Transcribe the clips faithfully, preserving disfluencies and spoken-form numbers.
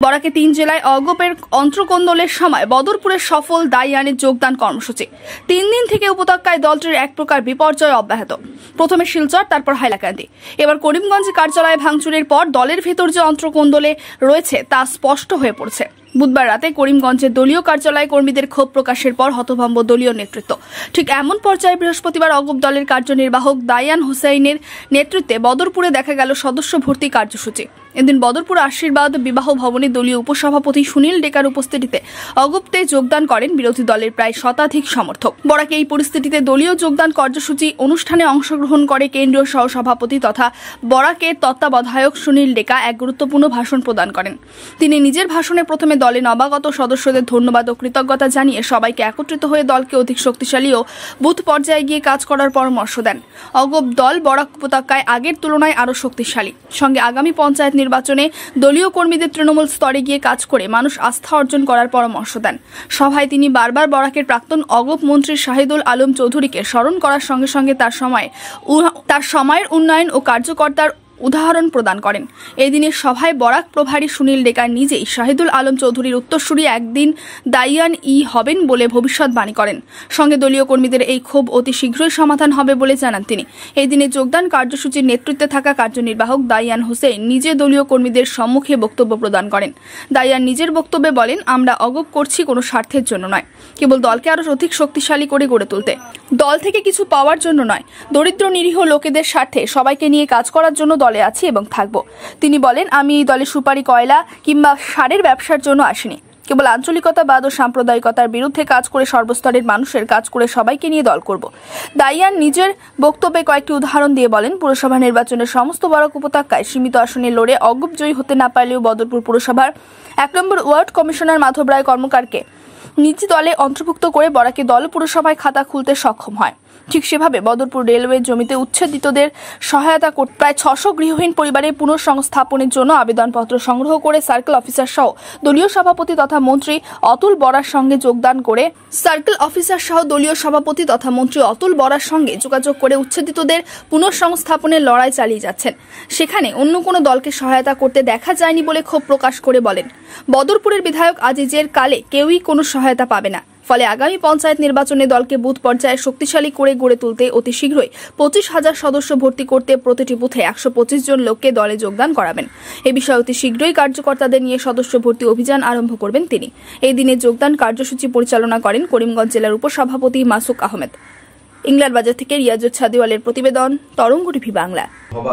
বরাকে তিন জেলায় অগপের অন্ত্রকোন্দলের সময় বদরপুরের সফল দাইয়ানের যোগদান কর্মসূচি। তিন দিন থেকে উপত্যকায় দলটির এক প্রকার বিপর্যয় অব্যাহত। প্রথমে শিলচর, তারপর হাইলাকান্দি, এবার করিমগঞ্জে কার্যালয় ভাঙচুরের পর দলের ভেতর যে অন্ত্রকোন্দলে রয়েছে তা স্পষ্ট হয়ে পড়ছে। বুধবার রাতে করিমগঞ্জের দলীয় কার্যালয়ে কর্মীদের ক্ষোভ প্রকাশের পর হতভম্ব দলীয় নেতৃত্ব। ঠিক এমন পর্যায়ে বৃহস্পতিবার অগপ দলের কার্যনির্বাহক দাইয়ান হুসাইনের নেতৃত্বে বদরপুরে দেখা গেল সদস্য ভর্তি কার্যসূচি। এদিন বদরপুর আশীর্বাদ বিবাহ ভবনে দলীয় উপসভাপতি সুনীল ডেকার উপস্থিতিতে অগপতে যোগদান করেন বিরোধী দলের প্রায় শতাধিক সমর্থক। বরাকে এই পরিস্থিতিতে দলীয় যোগদান কার্যসূচি অনুষ্ঠানে অংশগ্রহণ করে কেন্দ্রীয় সহসভাপতি তথা বরাকের তত্ত্বাবধায়ক সুনীল ডেকা এক গুরুত্বপূর্ণ ভাষণ প্রদান করেন। তিনি নিজের ভাষণে প্রথমে দলে নবাগত সদস্যদের ধন্যবাদ ও কৃতজ্ঞতা জানিয়ে সবাইকে একত্রিত হয়ে দলকে অধিক শক্তিশালী ও বুথ পর্যায়ে গিয়ে কাজ করার পরামর্শ দেন। অগপ দল বরাক উপত্যকায় আগের তুলনায় আরও শক্তিশালী, সঙ্গে আগামী পঞ্চায়েত নির্বাচনে দলীয় কর্মীদের তৃণমূল স্তরে গিয়ে কাজ করে মানুষ আস্থা অর্জন করার পরামর্শ দেন। সভায় তিনি বারবার বরাকের প্রাক্তন অগপ মন্ত্রী শাহিদুল আলম চৌধুরীকে স্মরণ করার সঙ্গে সঙ্গে তার সময় তার সময়ের উন্নয়ন ও কার্যকর্তার উদাহরণ প্রদান করেন। এই দিনের সভায় বরাক প্রভারী সুনীল ডেকা নিজেই শাহিদুল আলম চৌধুরীর উত্তরসূরি একদিন দাইয়ান ই হবেন বলে ভবিষ্যৎবাণী করেন। সঙ্গে দলীয় কর্মীদের এই ক্ষোভ অতি শীঘ্রই সমাধান হবে বলে জানান তিনি। এই দিনে যোগদান কার্যসূচির নেতৃত্বে থাকা কার্যনির্বাহক দাইয়ান হুসেইন নিজে দলীয় কর্মীদের সম্মুখে বক্তব্য প্রদান করেন। দাইয়ান নিজের বক্তব্যে বলেন, আমরা অগপ করছি কোনো স্বার্থের জন্য নয়, কেবল দলকে আরো অধিক শক্তিশালী করে গড়ে তুলতে, দল থেকে কিছু পাওয়ার জন্য নয়, দরিদ্র নিরীহ লোকেদের স্বার্থে সবাইকে নিয়ে কাজ করার জন্য দলে আছি এবং থাকব। তিনি বলেন, আমি এই দলে সুপারি, কয়লা কিংবা সারের ব্যবসার জন্য আসিনি, কেবল আঞ্চলিকতাবাদ ও সাম্প্রদায়িকতার বিরুদ্ধে কাজ করে সর্বস্তরের মানুষের কাজ করে সবাইকে নিয়ে দল করব। দাইয়ান নিজের বক্তব্যে কয়েকটি উদাহরণ দিয়ে বলেন, পুরসভা নির্বাচনের সমস্ত বরাক উপত্যকায় সীমিত আসনে লড়ে অগপ জয়ী হতে না পারলেও বদরপুর পুরসভার এক নম্বর ওয়ার্ড কমিশনার মাধব রায় কর্মকারকে নিজ দলে অন্তর্ভুক্ত করে বরাকে দল পুরসভায় খাতা খুলতে সক্ষম হয়। ঠিক সেভাবে বদরপুর রেলওয়ে জমিতে উচ্ছেদিতদের সহায়তা করতে প্রায় ছশো গৃহহীন পরিবারের পুনঃসংস্থাপনের জন্য আবেদনপত্র সংগ্রহ করে সার্কেল অফিসার সহ দলীয় সভাপতি তথা মন্ত্রী অতুল বরার সঙ্গে যোগদান করে সার্কেল অফিসার সহ দলীয় সভাপতি তথা মন্ত্রী অতুল বরার সঙ্গে যোগাযোগ করে উচ্ছেদিতদের পুনঃসংস্থাপনের লড়াই চালিয়ে যাচ্ছেন। সেখানে অন্য কোনো দলকে সহায়তা করতে দেখা যায়নি বলে ক্ষোভ প্রকাশ করে বলেন, বদরপুরের বিধায়ক আজিজের কালে কেউই কোনো সহায়তা পাবে না। ফলে আগামী পঞ্চায়েত নির্বাচনে দলকে বুথ পর্যায়ে শক্তিশালী করে গড়ে তুলতে অতি শীঘ্রই পঁচিশ হাজার সদস্য ভর্তি করতে প্রতিটি বুথে একশো পঁচিশ জন লোককে দলে যোগদান করাবেন। এ বিষয়ে অতি শীঘ্রই কার্যকর্তাদের নিয়ে সদস্য ভর্তি অভিযান আরম্ভ করবেন তিনি। এই দিনে যোগদান কার্যসূচি পরিচালনা করেন করিমগঞ্জ জেলার উপসভাপতি মাসুক আহমেদ। ইংল্যান্ড বাজার থেকে রিয়াজুত ছাদিওয়ালের প্রতিবেদন, তরঙ্গ টিভি বাংলা।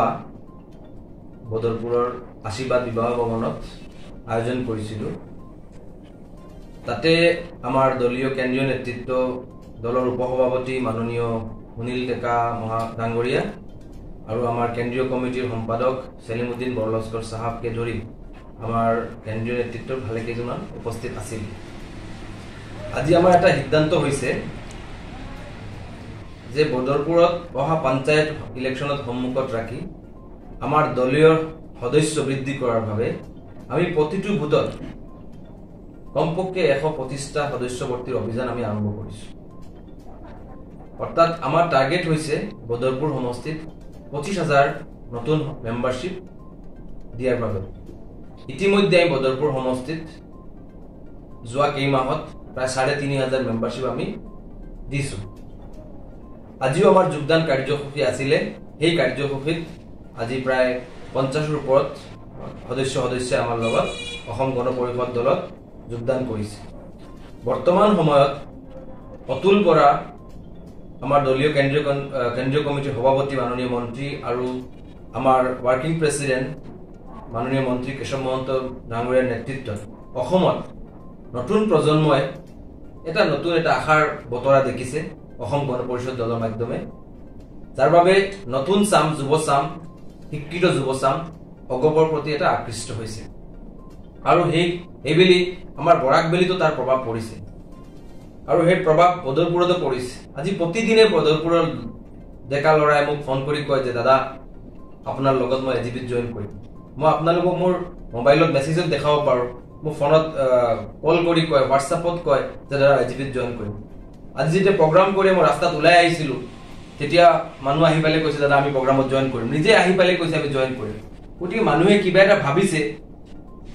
বদরপুরের আশীর্বাদ বিবাহ ভবনত আয়োজন করেছিল। তাতে আমার দলীয় কেন্দ্রীয় নেতৃত্ব, দলের উপসভাপতি মাননীয় সুনীল ডেকা মহা ডাঙৰীয়া আৰু আমার কেন্দ্রীয় কমিটির সম্পাদক সেলিমউদ্দিন বৰলস্কৰ সাহাবকে ধরি আমার কেন্দ্রীয় নেতৃত্বর ভালে কেইজন উপস্থিত আছিল। আজি আমার একটা সিদ্ধান্ত হয়েছে যে বদরপুরত অহা পঞ্চায়েত ইলেকশনত সম্মুখত রাখি আমার দলীয় সদস্য বৃদ্ধি করার ভাবে আমি প্রতিটি বুথত কমপক্ষে এশ পঁচিশটা সদস্য ভর্তির অভিযান আমি আরম্ভ করেছি। অর্থাৎ আমার টার্গেট হয়েছে বদরপুর সমষ্টিত পঁচিশ হাজার নতুন মেম্বারশিপ দিয়ার ভাবে। ইতিমধ্যে আমি বদরপুর সমষ্টিত যোৱা কেই মাহত প্রায় সাড়ে তিন হাজার মেম্বারশিপ আমি দিছো। আজিও আমার যোগদান কার্যসূচী আছিলে। সেই কার্যসূচীত আজি প্রায় পঞ্চাশের ওপৰত সদস্য সদস্য আমার লগত অসম গণ পৰিষদ দলত যোগদান করেছে। বর্তমান সময়ত অতুল বরা আমার দলীয় কেন্দ্রীয় কেন্দ্রীয় কমিটির সভাপতি মাননীয় মন্ত্রী আর আমার ওয়ার্কিং প্রেসিডেন্ট মাননীয় মন্ত্রী কেশৱ মহন্ত ডাঙৰীয়াৰ নেতৃত্বত অসমত নতুন প্রজন্মই এটা নতুন এটা আশার বতরা দেখিছে অসম গণ পৰিষদ দলৰ মাধ্যমে, যার বাবে নতুন চাম যুব চাম শিক্ষিত যুব চাম অগপৰ প্রতি এটা আকৃষ্ট হয়েছে। আৰু সেই এইবেলি আমার বরাক বেলিতো তার প্রভাব পড়েছে আৰু সেই প্রভাব বদরপুরতো পড়েছে। আজি প্রতিদিনে বদরপুরের ডেকা লড়াই মোক ফোন করে কয় যে দাদা আপনার লগত মই এজিপিত জয়েন কৰিম। মই আপোনালোকক মোৰ মোবাইলত মেসেজত দেখাব পাৰো, মোৰ ফোনত কল কৰি কয়, হোয়াটসঅ্যাপত কয় যে দাদা এজিপিত জয়েন কৰিম। আজি যেতিয়া প্রোগ্রাম করে মই রাস্তাত ওলাই আহিছিলো তেতিয়া মানুহ আহি পালে কৈছে দাদা আমি প্রোগ্রামত জয়েন কৰিম, নিজে আহি পালে কৈছে আমি জয়েন কৰিম। গতিকে মানুহে কিবা এটা ভাবিছে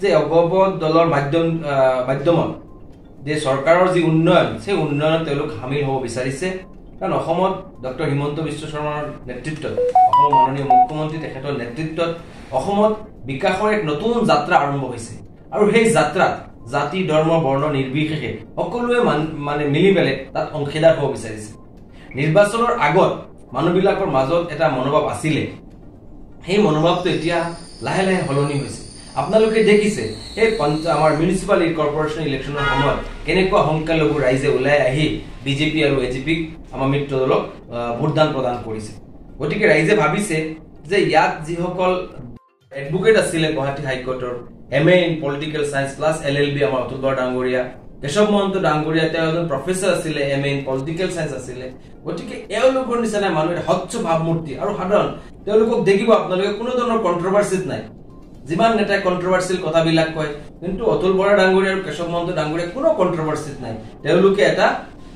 যে অগপ দলৰ মাধ্যম মাধ্যমত যে চৰকাৰৰ যি উন্নয়ন সেই উন্নয়নত তেওঁলোক সামিল হ'ব বিচাৰিছে কাৰণ অসমত ডক্টৰ হিমন্ত বিশ্ব শৰ্মাৰ নেতৃত্বত অসমৰ মাননীয় মুখ্যমন্ত্ৰী তেখেতৰ নেতৃত্বত অসমত বিকাশৰ এক নতুন যাত্ৰা আৰম্ভ হৈছে আৰু সেই যাত্ৰাত জাতি ধৰ্ম বৰ্ণ নিৰ্বিশেষে সকলোৱে মানে মিলি পেলাই তাত অংশীদাৰ হ'ব বিচাৰিছে নিৰ্বাচনৰ আগত মানুহবিলাকৰ মাজত এটা মনোভাৱ আছিলে সেই মনোভাৱটো এতিয়া লাহে লাহে সলনি হৈছে আপোনালোকে দেখিছে এই আমাৰ মিউনিচিপাল কৰ্পোৰেচন ইলেকশ্যনৰ সময়ত কেনেকুৱা সংখ্যালঘু ৰাইজে ওলাই আহি বিজেপি আৰু এজিপিক আমাৰ মিত্ৰ দলক ভোটদান প্ৰদান কৰিছে গতিকে ৰাইজে ভাবিছে যে ইয়াত যিসকল এডভোকেট আছিলে গুৱাহাটী হাইকোৰ্টৰ M A in political science plus L L B আমাৰ অতুল বৰা ডাঙৰীয়া কেশৱ মহন্ত ডাঙৰীয়া তেওঁ এজন প্ৰফেচৰ আছিলে M A in political science আছিলে গতিকে এওঁলোকৰ নিচিনা মানুহৰ স্বচ্ছ ভাৱমূৰ্তি আৰু সাধাৰণ তেওঁলোকক দেখিব আপোনালোকে কোনো ধৰণৰ কন্ট্ৰভাৰ্চিত নাই যিমান নেতাই কন্ট্ৰভাৰ্চিয়েল কথাবিলাক কয় কিন্তু অতুল বৰা ডাঙৰীয়া আৰু কেশৱ মহন্ত ডাঙৰীয়া কোনো কন্ট্ৰভাৰ্চিত নাই তেওঁলোকে এটা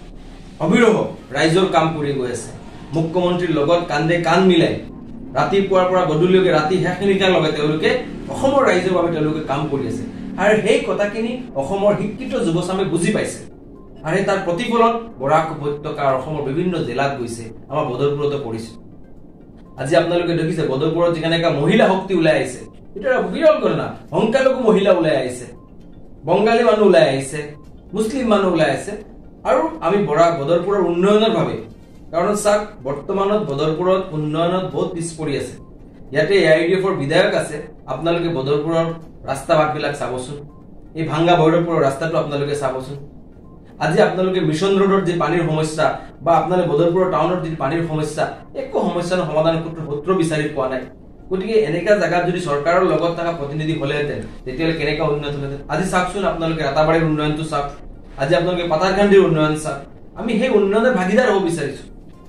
অবিৰহ ৰাইজৰ কাম কৰি গৈ আছে মুখ্যমন্ত্ৰীৰ লগত কান্দে কান মিলাই ৰাতিপুৱাৰ পৰা গধূলিলৈকে ৰাতি শেষ নিশাৰ লগে তেওঁলোকে অসমৰ ৰাইজৰ বাবে তেওঁলোকে কাম কৰি আছে আৰু সেই কথাখিনি অসমৰ শিক্ষিত যুৱচামে বুজি পাইছে আৰু তাৰ প্ৰতিফলন বৰাক উপত্যকা আৰু অসমৰ বিভিন্ন জিলাত গৈছে আমাৰ বদৰপুৰতো পৰিছে আজি আপোনালোকে দেখিছে বদৰপুৰত যেনেকা মহিলা শক্তি ওলাই আহিছে এটা বিৰল ঘটনা সংখ্যালঘু মহিলা ওলাই আহিছে বংগালী মানুহ ওলাই আহিছে মুছলিম মানুহ ওলাই আহিছে আৰু আমি বৰা বদৰপুৰৰ উন্নয়নৰ বাবে কাৰণ চাক বৰ্তমানত বদৰপুৰত উন্নয়নত বহুত পিছ পৰি আছে ইয়াতে এ আই ডি এফৰ বিধায়ক আছে আপোনালোকে বদৰপুৰৰ ৰাস্তা ঘাটবিলাক চাবচোন এই ভাঙ্গা ভৈৰৱপুৰৰ ৰাস্তাটো আপোনালোকে চাবচোন আজি আপোনালোকে মিছন ৰোডৰ যে পানীৰ সমস্যা বা আপোনালোকে বদৰপুৰৰ টাউনৰ যে পানীৰ সমস্যা একো সমস্যাৰ সমাধান সূত্ৰ বিচাৰি পোৱা নাই গতিকে এনেকা জায়গাত যদি চৰকাৰৰ লগত থকা প্ৰতিনিধি হলেহেঁতেন তেতিয়াহ'লে কেনেকা উন্নত হলেহেঁতেন আজি চাওকচোন আপোনালোকে ৰাতাবাৰীৰ উন্নয়নটো চাওক আজি আপোনালোকে পাথাৰকান্দিৰ উন্নয়ন চাওক আমি সেই উন্নয়নৰ ভাগিদাৰ হ'ব বিচাৰিছো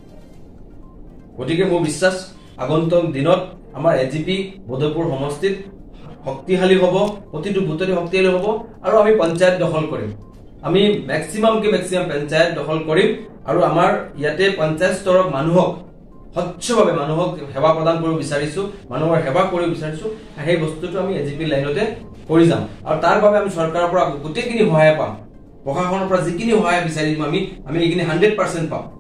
গতিকে মোৰ বিশ্বাস আগন্তুক দিনত আমাৰ এজিপি বদৰপুৰ সমষ্টিত শক্তিশালী হ'ব প্ৰতিটো বুটৰে শক্তিশালী হ'ব আৰু আমি পঞ্চায়ত দখল কৰিম আমি ম্যাক্সিমাম কে ম্যাক্সিমাম পঞ্চায়ত দখল কৰিম আৰু আমাৰ ইয়াতে পঞ্চায়ত স্তৰৰ মানুহক স্বচ্ছভাৱে মানুহক সেৱা প্ৰদান কৰিব বিচাৰিছো মানুহৰ সেৱা কৰিব বিচাৰিছো সেই বস্তুটো আমি এজিপি লাইনতে কৰি যাম আৰু তাৰ বাবে আমি চৰকাৰৰ পৰা গোটেইখিনি সহায় পাম প্ৰশাসনৰ পৰা যিখিনি সহায় বিচাৰিম আমি আমি এইখিনি হাণ্ড্ৰেড পাৰ্চেণ্ট পাম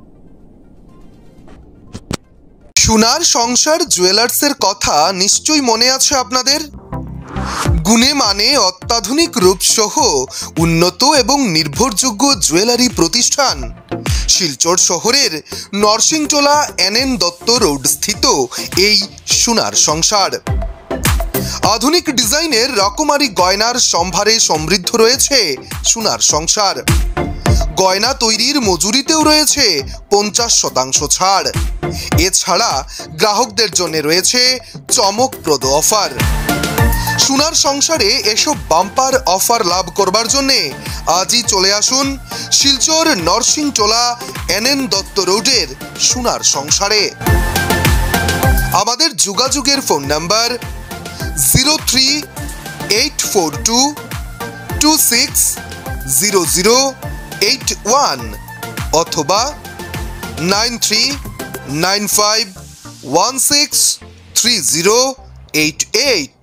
সোনার সংসার জুয়েলার্সের কথা নিশ্চয়ই মনে আছে আপনাদের গুণে মানে অত্যাধুনিক রূপসহ উন্নত এবং নির্ভরযোগ্য জুয়েলারি প্রতিষ্ঠান শিলচর শহরের Narsingtola N N Dutta road স্থিত এই সোনার সংসার আধুনিক ডিজাইনের রকমারি গয়নার সম্ভারে সমৃদ্ধ রয়েছে সোনার সংসার গয়না তৈরির মজুরিতেও রয়েছে পঞ্চাশ শতাংশ ছাড় এছাড়া গ্রাহকদের জন্য রয়েছে চমকপ্রদ অফার সোনার সংসারে এসব বাম্পার অফার লাভ করবার জন্য আজই চলে আসুন শিলচর নরসিংটোলা এন এন দত্ত রোডের সোনার সংসারে আমাদের যোগাযোগের phone number zero three eight four two two six zero zero eight one অথবা nine three nine five one six three zero eight eight.